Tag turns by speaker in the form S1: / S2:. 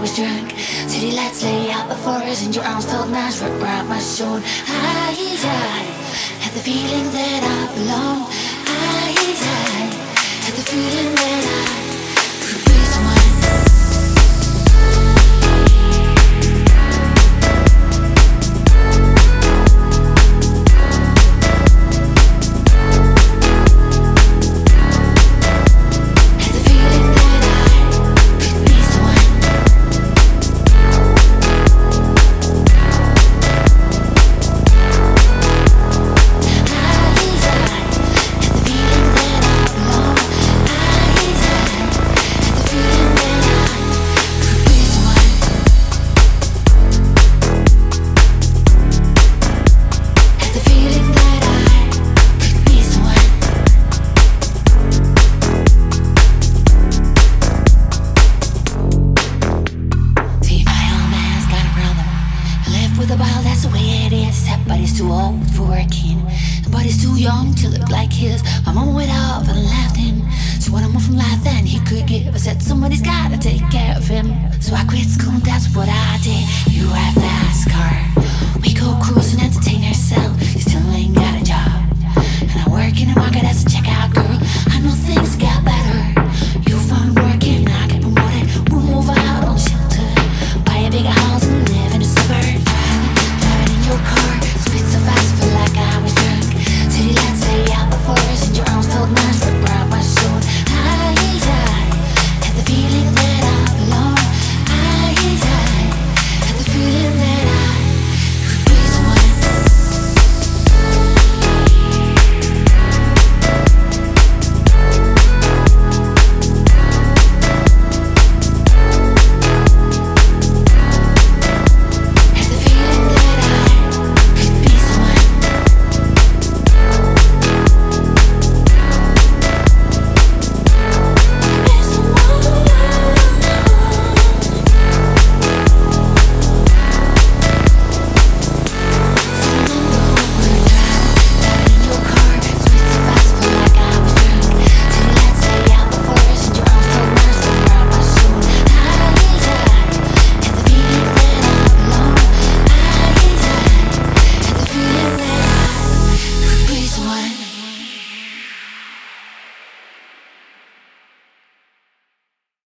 S1: was drunk. City lights lay out before us, and your arms felt nice right around my shoulder. I had the feeling that I belong. I had the feeling that I could be someone. Body's too old for working, and body's too young to look like his. My mama went off and left him. She wanted more from life than he could give. I said somebody's gotta take care of him. So I quit school, that's what I did. You ride fast car, we go cruising, entertain ourselves. You still ain't got a job, and I work in the market as a check.